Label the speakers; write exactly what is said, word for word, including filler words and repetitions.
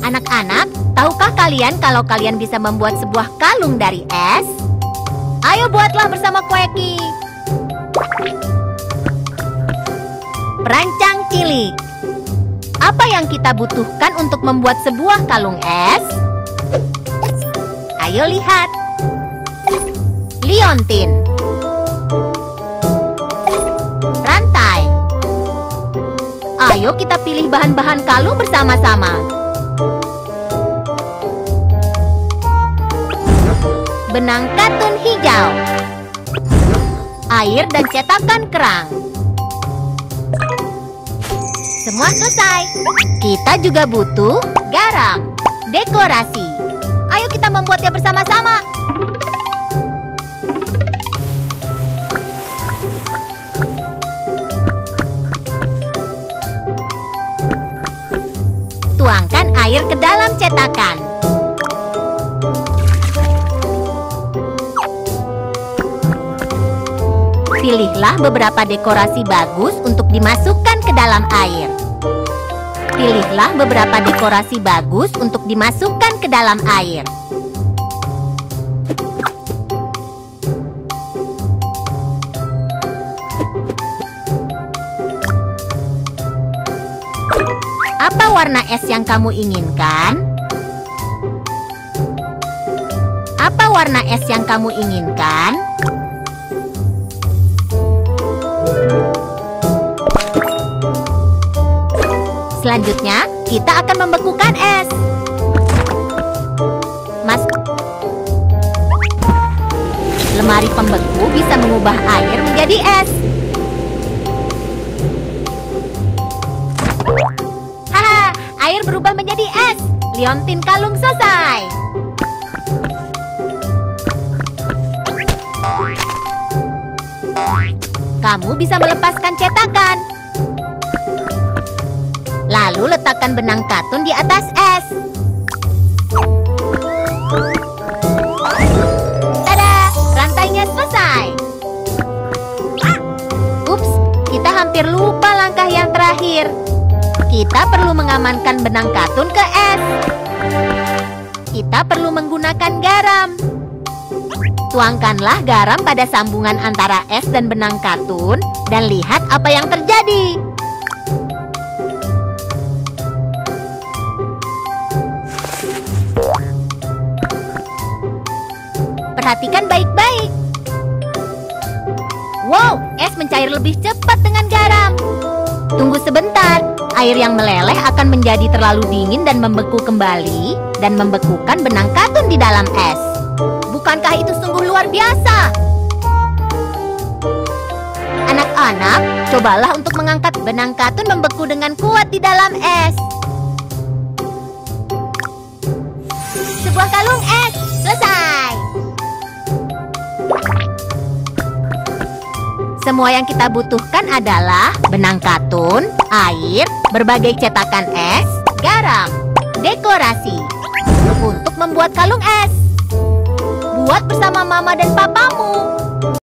Speaker 1: Anak-anak, tahukah kalian kalau kalian bisa membuat sebuah kalung dari es? Ayo buatlah bersama Kweki. Perancang cilik. Apa yang kita butuhkan untuk membuat sebuah kalung es? Ayo lihat. Liontin. Rantai. Ayo kita pilih bahan-bahan kalung bersama-sama. Benang katun hijau. Air dan cetakan kerang. Semua selesai. Kita juga butuh garam, dekorasi. Ayo kita membuatnya bersama-sama. Tuangkan air ke dalam cetakan. Pilihlah beberapa dekorasi bagus untuk dimasukkan ke dalam air. Pilihlah beberapa dekorasi bagus untuk dimasukkan ke dalam air. Apa warna es yang kamu inginkan? Apa warna es yang kamu inginkan? Selanjutnya, kita akan membekukan es. Mas, lemari pembeku bisa mengubah air menjadi es. Haha, air berubah menjadi es. Liontin kalung selesai. Kamu bisa melepaskan cetakan. Lalu letakkan benang katun di atas es. Tada! Rantainya selesai. Ups, kita hampir lupa langkah yang terakhir. Kita perlu mengamankan benang katun ke es. Kita perlu menggunakan garam. Tuangkanlah garam pada sambungan antara es dan benang katun dan lihat apa yang terjadi. Perhatikan baik-baik. Wow, es mencair lebih cepat dengan garam. Tunggu sebentar, air yang meleleh akan menjadi terlalu dingin dan membeku kembali dan membekukan benang katun di dalam es. Bukankah itu sungguh luar biasa? Anak-anak, cobalah untuk mengangkat benang katun membeku dengan kuat di dalam es. Sebuah kalung es, selesai. Semua yang kita butuhkan adalah benang katun, air, berbagai cetakan es, garam, dekorasi untuk membuat kalung es. Buat bersama mama dan papamu.